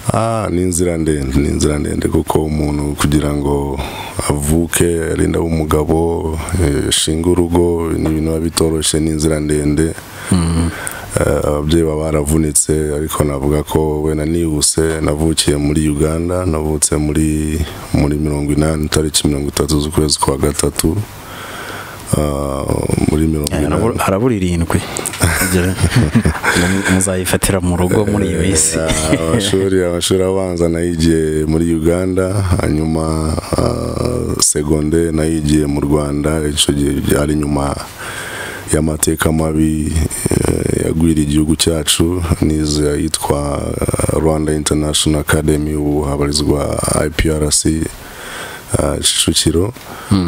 Ni inzira ndende kuko umuntu kugira ngo avuke arinda umugabo shinga urugo ni ibintu bitoroshye, ni inzira ndende. Ababyeyi baba baravunitse, ariko navuga ko we nihuse. Navukiye muri Uganda, navutse muri 80 tariki 30 z'ukwezi kwa gatatu muri 80. Harabura 7 muzayifatira mu rugo muri iyo isi. Amashuri abanza nayigiye muri Uganda, hanyuma secondaire nayigiye mu Rwanda. Icyo gihe byari nyuma y'amateka mabi yagwira igihugu cyacu. Nize yitwa Rwanda International Academy, ubu habarizwa IPRC Kicukiro.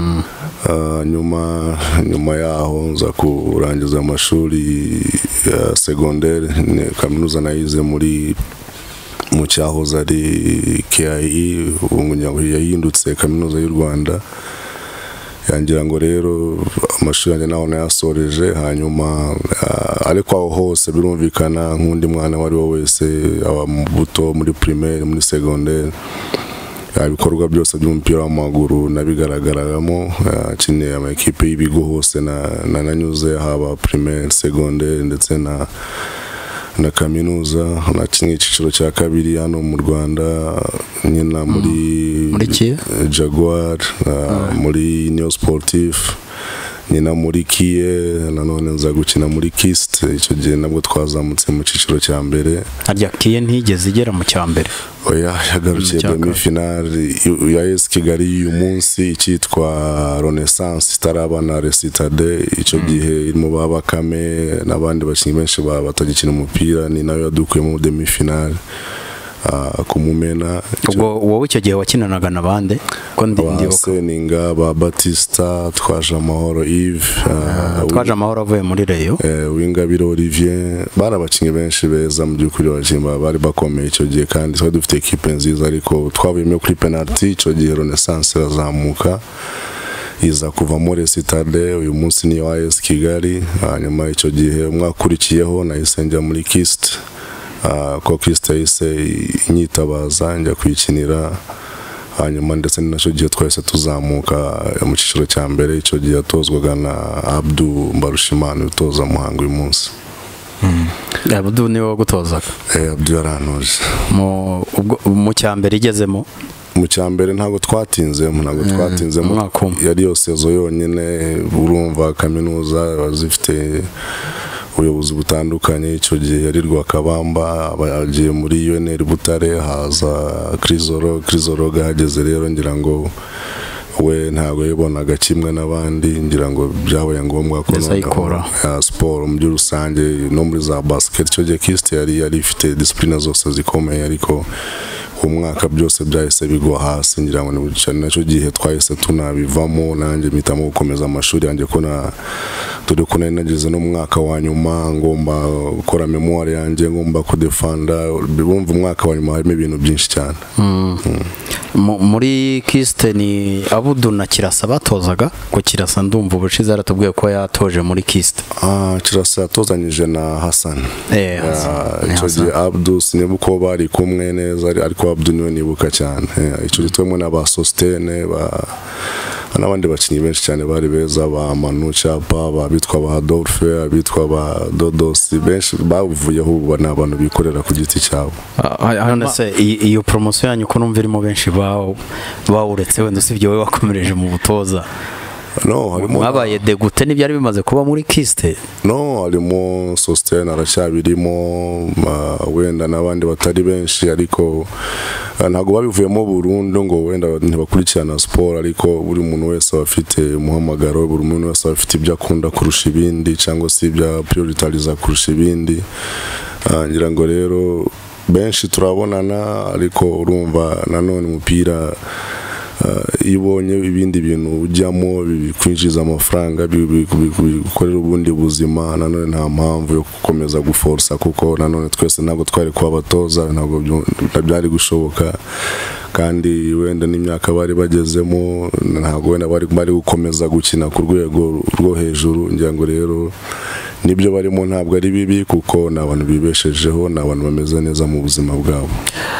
Nyuma yaho nza kurangiza amashuri secondaire, kaminuza nayize mu cyahoze ari KIE, ubu yahindutse kaminuza y'u Rwanda. Yangira ngo rero amashuri yanjye naho nayasoreje, hanyuma ariko aho hose birumvikana nk'undi mwana wari we wese, aba mu buto, muri primaire, muri secondaire, ibikorwa byose by'umupira w'amaguru nabigaragaramo. Kineye ama equipe y'ibigo hose nanyuze, haba primaire, secondaire ndetse na kaminuza. Nakinnye icyiciro cya kabiri hano mu Rwanda, nyina muri Jaguar, muri Neo Sportif, nyina muri Kie, nanone nza gukina muri Kist. Icyo gihe nabwo twazamutse mu cyiciro cya mbere. Harya Kie ntigeze igera mu cya mbere? Oya, yagarukiye demi final ya AS Kigali uyu munsi, icyitwa Renaissance, itarabana Resitade. Icyo gihe irimo Bakame n'abandi bakinnyi benshi batagikina umupira, ni nayo yadukuye mu demi final kumumena. Ubwo wowe icyo gihe wakinanaga nabande? Ko ndibuka Seninga, ba Batista, Twaje Amahoro Yves, Twaje Amahoro avuye muri Rayon, Wingabire Olivier. Bari abakinnyi benshi beza mu by'ukuri, abakimba bari bakomeye icyo gihe, kandi twari dufite equipe nziza. Ariko twavuyemo kuri penalty. Icyo gihe Renaissance irazamuka iza kuva muri Resitade, uyu munsi niyo AS Kigali. Hanyuma icyo gihe mwakurikiyeho nahise njya muri Kist, ko Kist yahise inyitabaza njya kwikinira. Hanyuma ndetse n'icyo gihe twahise tuzamuka mu cyiciro cya mbere. Icyo gihe yatozwaga na Abdu Mbarushimana utoza Muhanga uyu munsi. Abdu niwe wagutozaga? Abdu yarantoje. Mu cya mbere igezemo? Mu cya mbere ntabwo twatinzemo, yari yose zo yonyine. Urumva kaminuza bazifite ubuyobozi butandukanye. Icyo gihe yari Rwakabamba, abagiye muri UNR Butare, haza Crisoro gahageze. Rero ngira ngo we ntabwo yibonaga kimwe n'abandi, ngira ngo byabaye ngombwa ko siporo mu by'urusange no muri za basket. Icyo gihe Kist yari ifite discipline zose zikomeye, ariko umwaka byose byahise bigwa hasi. Ngira ngo nacyo gihe twahise tunabivamo, nanjye mpitamo gukomeza amashuri yanjye, ko turi ko nageze no mwaka wa nyuma ngomba gukora memoire yanjye, ngomba kudefanda. Bumva umwaka wa nyuma harimo ibintu byinshi cyane. Muri Kist ni Abudu na Kirasa batozaga? Ko Kirasa ndumva ubushize yaratubwiye ko yatoje muri Kist. Kirasa yatozanyije na Hassan. Icyo gihe Abdu sinibuka ko bari kumwe neza, ariko Abdu niwe nibuka cyane. Icyo gihe twemwe n'aba Sostene, n'abandi bakinnyi benshi cyane bari beza, ba Manu Chapa, bitwa ba Adolphe, bitwa ba Dodos, benshi bavuyeho. Ubu ni abantu bikorera ku giti cyabo. Iyo promotion yanyu ko numva irimo benshi bawuretse, wenda usibye wowe wakomereje mu butoza. Mwabaye degute n'ibyari bimaze kuba muri Kist? Harimo Sostene aracyabirimo, wenda n'abandi batari benshi, ariko ntabwo babivuyemo burundu ngo wenda ntibakurikirana siporo. Ariko buri muntu wese aba afite umuhamagaro, buri muntu wese aba afite ibyo akunda kurusha ibindi, cyangwa se ibyo prioritariza kurusha ibindi. Ngira ngo rero benshi turabonana, ariko urumva nanone umupira ibonye ibindi bintu ujyamo bikwinjiza amafaranga, bikorera ubundi buzima, nanone nta mpamvu yo gukomeza guforsa, kuko nanone twese ntabwo twari kuba abatoza, ntabwo byari gushoboka. kandi wenda n'imyaka bari bagezemo ntabwo wenda bari gukomeza gukina ku rwego rwo hejuru. Ngira ngo rero nibyo barimo ntabwo ari bibi kuko n'abantu bibeshejeho, n'abantu bameze neza mu buzima bwabo.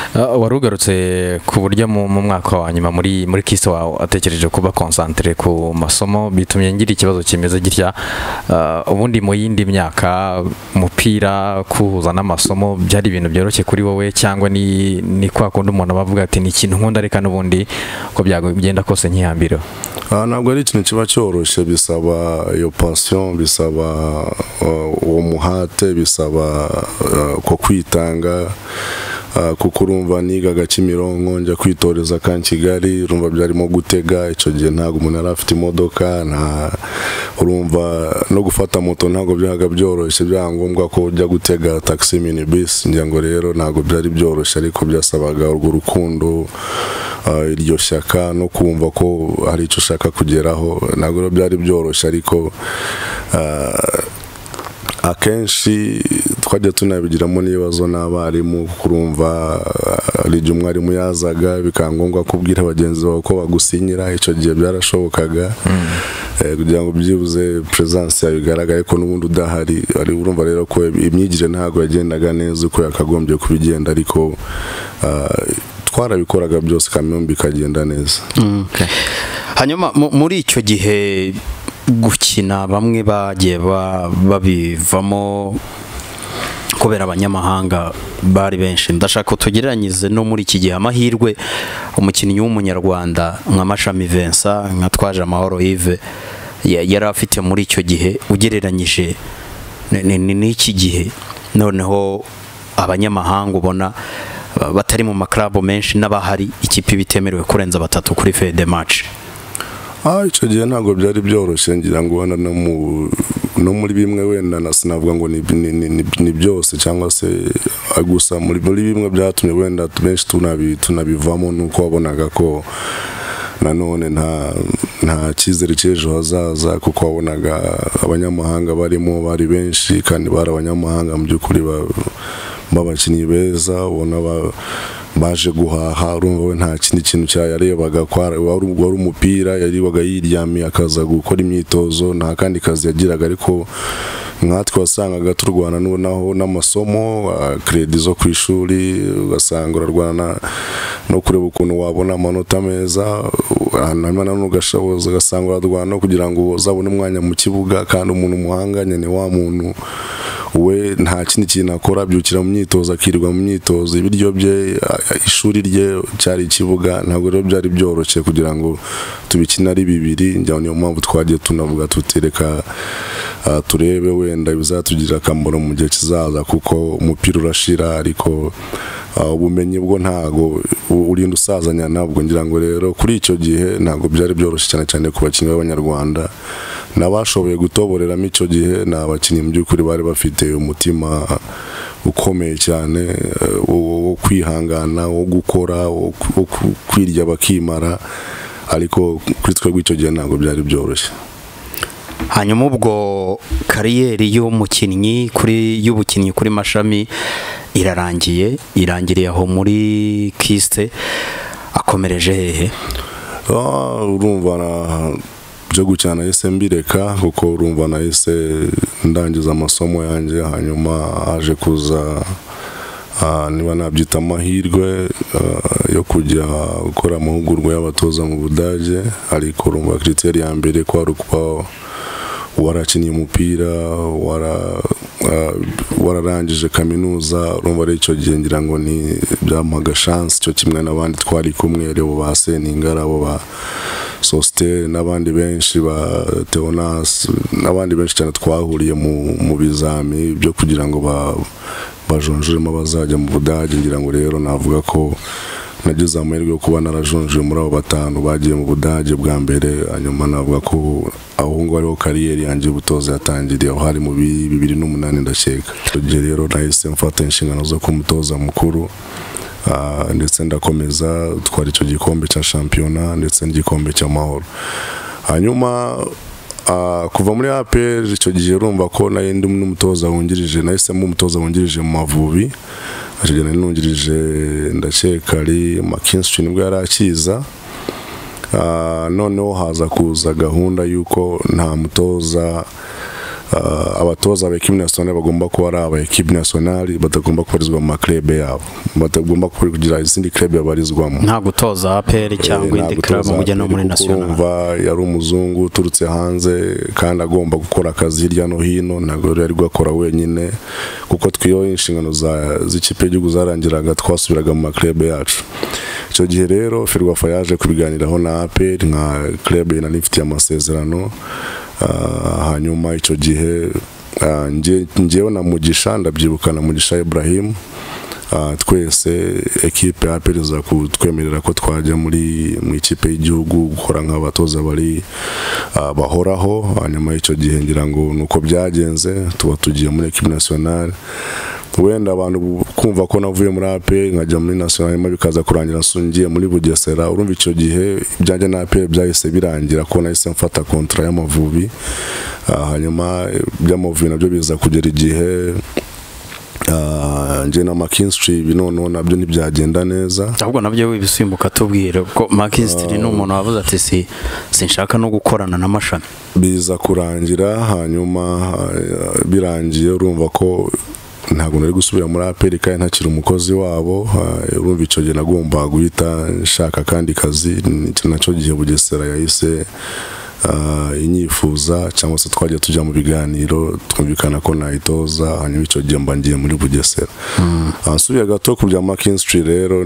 warugarutse ku buryo mu mwaka wa nyuma muri kiste wawe atekereje kuba concentré ku masomo bitumye ngira ikibazo kimeze gitya. Ubundi mu yindi myaka umupira kuhuza n'amasomo byari ibintu byoroshye kuri wowe cyangwa ni kwa kundi umuntu bavuga ati ni ikintu nkunda reka n'ubundi ko byagenda kose nkihambira? Ntabwo ari ikintu kiba cyoroshye, bisaba iyo passion, bisaba uwo muhate, bisaba ko kwitanga, kuko urumva nigaga Kimironko njya kwitoreza kan Kigali, urumva byarimo gutega icyo gihe ntabwo umuntu yari afite imodoka, urumva no gufata moto ntabwo byaga byoroshye, byangombwa ko ujya gutega taxi minibus, ngira ngo rero ntabwo byari byoroshye, ariko byasabaga urwo rukundo, iryo shyaka no kumva ko hari icyo ushaka kugeraho. Ntabwo byari byoroshye, ariko akenshi twajya tunabigiramo n'ibibazo n'abarimu, kurumva ari igihe umwarimu yazaga bikangombwa kubwira bagenzi bawe ko bagusinyira, icyo gihe byarashobokaga kugira ngo byibuze presence yawe igaragare ko n'ubundi udahari. Urumva rero ko imyigire ntabwo yagendaga neza uko yakagombye kubigenda, ariko twarabikoraga byose kamwe bikagenda neza. Hanyuma muri icyo gihe gukina bamwe bagiye babivamo kubera abanyamahanga bari benshi. Ndashaka tugereranyirize no muri iki gihe amahirwe umukinnyi w'umunyarwanda nka Mashami Vincent, nka Twaje Amahoro Yves yari afite muri icyo gihe ugereranyije n'iki gihe. Noneho abanyamahanga ubona batari mu maklabo menshi n'abahari, ikipe bitemerewe kurenza 3 kuri fin de match. Icyo gihe ntabwo byari byoroshye, ngira ngo wenda no muri bimwe wenda sinavuga ngo ni byose, cyangwa se gusa muri bimwe byatumye wenda benshi tunabivamo, nuko wabonaga ko nanone nta cyizere cy'ejo hazaza, kuko wabonaga abanyamahanga barimo bari benshi kandi bari abanyamahanga mu by'ukuri b'abakinnyi beza, ubona baje guhaha. Urumva we nta kindi kintu cyayarebaga, wari umupira, yaribaga yiryamiye akaza gukora imyitozo, nta kandi kazi yagiraga. Ariko nkatwe wasangaga turwana naho n'amasomo, credit zo ku ishuri, ugasanga urarwana no kureba ukuntu wabona amanota meza, hanyuma nanone ugashoboza ugasanga urarwana kugira ngo uzabone umwanya mu kibuga, kandi umuntu umuhanganye ni wa muntu we nta kindi kintu akora, byukira mu myitozo, akirirwa mu myitozo, ibiryo bye, ishuri rye cyari ikibuga. Ntabwo rero byari byoroshye kugira ngo tubikina ari bibiri. Niyo mpamvu twagiye tunavuga tutereka turebe wenda bizatugirira akamaro mu gihe kizaza, kuko umupira urashira, ariko ubumenyi bwo ntago urinda usazanya nabwo. Ngira ngo rero kuri icyo gihe ntago byari byoroshye cyane ku bakinnyi b'abanyarwanda, nabashoboye gutoboreramo icyo gihe ni abakinnyi mu by'ukuri bari bafite umutima ukomeye cyane wo kwihangana, wo gukora, wo kwirya bakimara, ariko kuri twebwe icyo gihe ntabwo byari byoroshye. Hanyuma ubwo kariyeri y'ubukinnyi kuri Mashami irangiriye aho muri kiste, akomereje hehe? Urumva byo gukina nahise mbireka, kuko urumva nahise ndangiza amasomo yanjye, hanyuma haje kuza niba nabyita amahirwe yo kujya gukora amahugurwa y'abatoza mu Budage. Ariko urumva critère ya mbere ko ari kuba warakinnye umupira, wararangije kaminuza. Urumva ari icyo gihe ngira ngo ni byampaga chance cyo kimwe n'abandi twari kumwe, rero ba Seningara, abo ba Soster n'abandi benshi, ba Theonas n'abandi benshi cyane twahuriye mu bizami byo kugira ngo bajonjuremo bazajya mu Budage. Ngira ngo rero navuga ko nagize amahirwe yo kuba narajonjuje muri abo 5 bagiye mu Budage bwa mbere. Hanyuma navuga ko aho ngo ariho kariyeri yanjye y'ubutoza yatangiriye, aho hari mu 2008 ndakeka. Icyo gihe rero nahise mfata inshingano zo kumutoza mukuru, ndetse ndakomeza twari icyo gikombe cya shampiyona ndetse n'igikombe cy'amahoro. Hanyuma kuva muri APR icyo gihe urumva ko nayo ndi n'umutoza wungirije, nahisemo umutoza wungirije mu Mavubi. Icyo gihe nungirije ndakeka ari McKinstry nibwo yari akiza. Noneho haza kuza gahunda y'uko nta mutoza abatoza ba equipe nationale bagomba kuba ari aba equipe nationale, batagomba kubarizwa mu club yabo, batagomba kugira izindi club babarizwamo. nta gutoza APR cyangwa indi club mujya no muri national. Urumva yari umuzungu uturutse hanze kandi agomba gukora akazi hirya no hino, ntabwo yari gukora wenyine kuko twiyo inshingano z'ikipe y'igihugu zarangiraga twasubiraga mu club yacu. Icyo gihe rero Ferwafa yaje kubiganiraho na APR nka club yanifitiye amasezerano. Hanyuma icyo gihe ngewe na Mugisha, ndabyibuka na Mugisha Ibrahim, twese equipe ya APR za kutwemerera ko twajya mu ikipe y'igihugu gukora nk'abatoza bari bahoraho. Hanyuma icyo gihe ngira ngo nuko byagenze, tuba tugiye muri equipe nationale. Wenda abantu kumva ko navuye muri APR nkajya muri national nyuma bikaza kurangira nsungiye muri Bugesera, urumva icyo gihe byajya na APR byahise birangira ko nahise mfata contrat y'Amavubi. Hanyuma by'Amavubi nabyo biza kugera igihe nje na McKinstry binono nabyo ntibyagenda neza. Ahubwo nabyo wibisimbuka tubwire ko McKinstry ni umuntu wavuze ati sinshaka no gukorana n'amashami. Biza kurangira, hanyuma birangiye urumva ko ntabwo nari gusubira muri APR kandi ntakiri umukozi wabo. Urumva icyo gihe nagomba guhita nshaka kandi kazi, nacyo gihe Bugesera yahise inyifuza cyangwa se twajya tujya mu biganiro twumvikana ko nayitoza. Hanyuma icyo gihe mba ngiye muri Bugesera. Asubiye gato ku bya McKinstry rero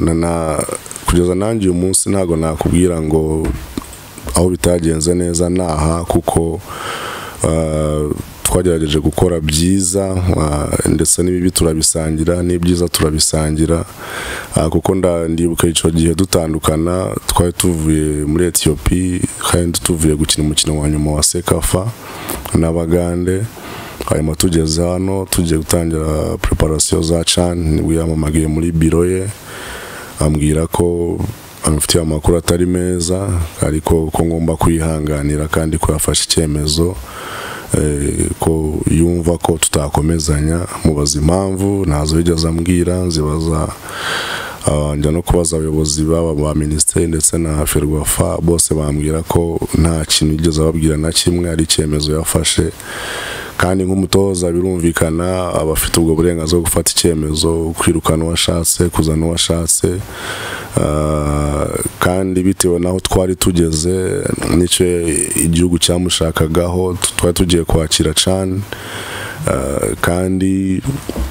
kugeza nanjye uyu munsi ntabwo nakubwira ngo aho bitagenze neza naha, kuko twagerageje gukora byiza ndetse n'ibibi turabisangira, n'ibyiza turabisangira, kuko ndibuka icyo gihe dutandukana twari tuvuye muri Ethiopia kandi tuvuye gukina umukino wa nyuma wa Sekafa n'Abagande. Hanyuma tugeze hano tugiye gutangira preparation za CHAN, nibwo yamamagiye muri biro ye ambwira ko amufitiye amakuru atari meza, ariko ko ngomba kwihanganira kandi ko yafashe icyemezo ko yumva ko tutakomezanya. Mubaza impamvu, ntazo yigeze ambwira, nzibaza njya no kubaza abayobozi ba ministeri ndetse na Ferwafa, bose bambwira ko nta kintu yigeze ababwira na kimwe, ari icyemezo yafashe. Kandi nk'umutoza birumvikana abafite ubwo burenganzira bwo gufata icyemezo, kwirukana uwashatse, kuzana uwashatse, kandi bitewe naho twari tugeze n'icyo igihugu cyamushakagaho, twari tugiye kwakira CHAN kandi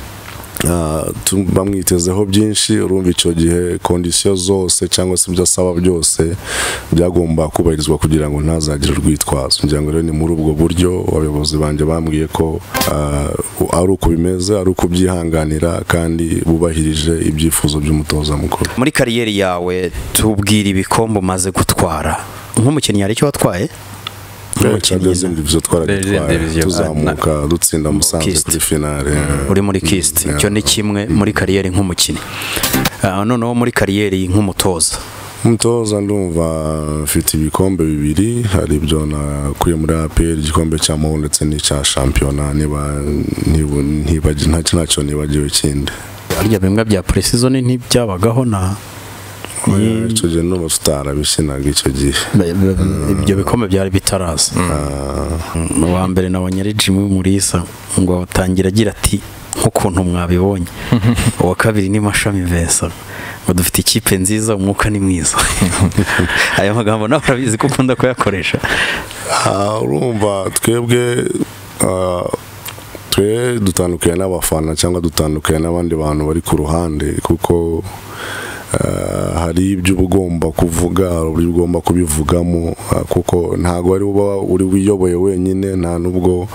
bamwitezeho byinshi. Urumva icyo gihe kondisiyo zose cyangwa se ibyo asaba byose byagomba kubahirizwa kugira ngo ntazagire urwitwazo. Ngira ngo rero ni muri ubwo buryo abayobozi banjye bambwiye ko ari uko bimeze, ari uko byihanganira kandi bubahirije ibyifuzo by'umutoza mukuru. Muri kariyeri yawe tubwira ibikombe umaze gutwara nk'umukinnyi, hari icyo watwaye? Tuzamuka dutsinda Musanze kuri finale. Uri muri Kist, icyo ni kimwe muri kariyeri nk'umukinnyi. Noneho muri kariyeri nk'umutoza, ndumva mfite ibikombe bibiri. Hari ibyo nakuye muri APR, igikombe cy'amahoro ndetse n'icya shampiyona, ntacyo nibagiwe ikindi. Harya bimwe bya pre-season ntibyabagaho na icyo gihe n'ubu tutarabishinaga icyo gihe. Ibyo bikombe byari bitaraza. Wa mbere nabonye ari Jimmy Mulisa ngo atangira agira ati nk'ukuntu mwabibonye. Uwa kabiri ni Mashami Vincent ngo dufite ikipe nziza, umwuka ni mwiza. Aya magambo nawe urabizi ko ukunda kuyakoresha. Urumva twebwe dutandukanye n'abafana cyangwa dutandukanye n'abandi bantu bari ku ruhande, kuko hari ibyo ugomba kuvuga, hari ibyo ugomba kubivugamo, kuko ntago ari uri wiyoboye wenyine. Nta nubwo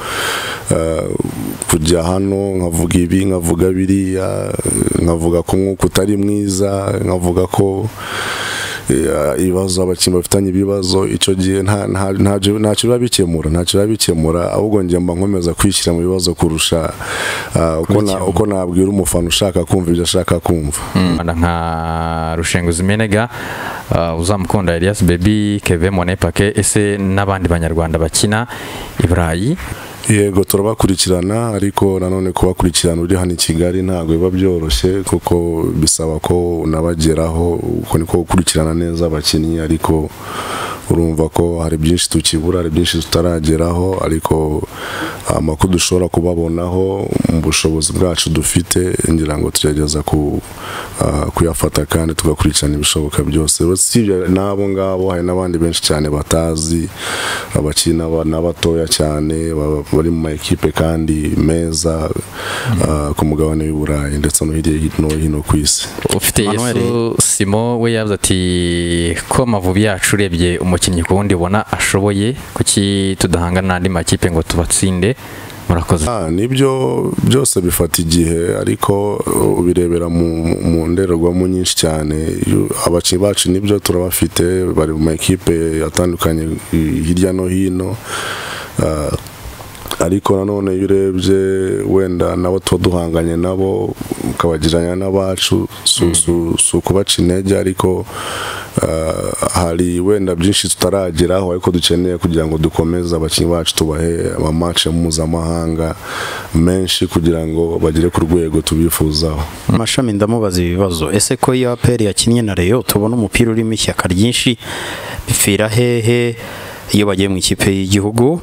kujya hano nkavuga ibi nkavuga biriya, nkavuga ko umwuka utari mwiza, nkavuga ko ibibazo abakinnyi bafitanye ibibazo. Icyo gihe ntacyo biba bikemura, ahubwo njye mba nkomeza kwishyira mu bibazo kurusha uko nabwira umufana ushaka kumva ibyo ashaka kumva. Nka Rushenguzi Menega, uzamukunda Elias Baby, Kevin Monepake, ese n'abandi banyarwanda bakina i Burayi yego turabakurikirana ariko nanone kubakurikirana uri hano i Kigali ntabwo biba byoroshye kuko bisaba ko unabageraho uko niko gukurikirana neza abakinnyi ariko urumva ko hari byinshi tukibura hari byinshi tutarageraho ariko amakuru dushobora kubabonaho mu bushobozi bwacu dufite ngira ngo tugerageza kuyafata kandi tugakurikirana ibishoboka byose usibye n'abo ngabo hari n'abandi benshi cyane batazi abakina n'abatoya cyane bari mu ekipe kandi meza ku mugabane w'i Burayi ndetse no hirya no hino ku isi. Ufite Yesu Simo we yavuze ati ko Amavubi yacu urebye umukinnyi ku wundi ubona ashoboye kuki tudahangana n'andi makipe ngo tubatsinde. Murakoze. Nibyo byose bifata igihe ariko ubirebera mu ndorerwamo nyinshi cyane abakinnyi bacu nibyo turabafite bari mu ekipe atandukanye hirya no hino ariko nanone iyo urebye wenda nabo tuba duhanganye nabo ukabagiranya n'abacu si ukubaca intege ariko hari wenda byinshi tutarageraho ariko dukeneye kugira ngo dukomeze abakinnyi bacu tubahe amamatch mpuzamahanga menshi kugira ngo bagere ku rwego tubifuzaho. Mashami ndamubaza ibibazo ese ko iyo APR yakinnye na Rayon tubona umupira urimo ishyaka ryinshi bipfira hehe iyo bagiye mu ikipe y'igihugu?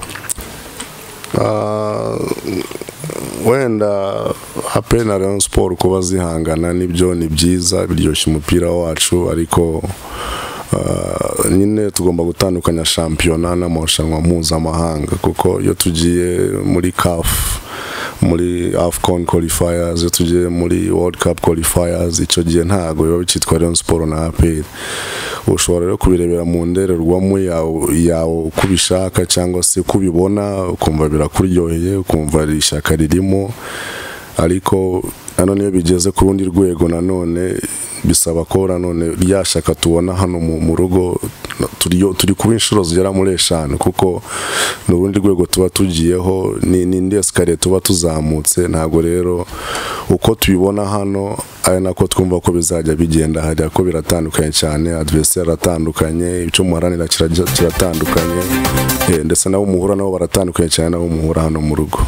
Wenda APR na Rayon Sport kuba zihangana nibyo ni byiza biryoshya umupira wacu ariko nyine tugomba gutandukanya shampiyona n'amarushanwa mpuzamahanga kuko iyo tugiye muri CAF muri AFCON qualifiers iyo tugiye muri World Cup qualifiers icyo gihe ntago biba bicitwa Rayon Sport na APR. Ushobora rero kubirebera mu ndorerwamo yawe kubishaka cyangwa se kubibona ukumva birakuryoheye ukumva ari ishyaka ririmo ariko nanone iyo bigeze ku rundi rwego nanone bisaba ko nanone ryashaka tubona hano mu rugo turi kuba inshuro zigera muri 5 kuko n'urundi rwego tuba tugiyeho ni escalier tuba tuzamutse ntago rero uko tubibona hano ari nako twumva ko bizajya bigenda hajya ko biratandukanye cyane adversaire atandukanye icyo muharanira kiratandukanye ndetse nabo muhura nabo baratandukanye cyane nabo muhura hano mu rugo.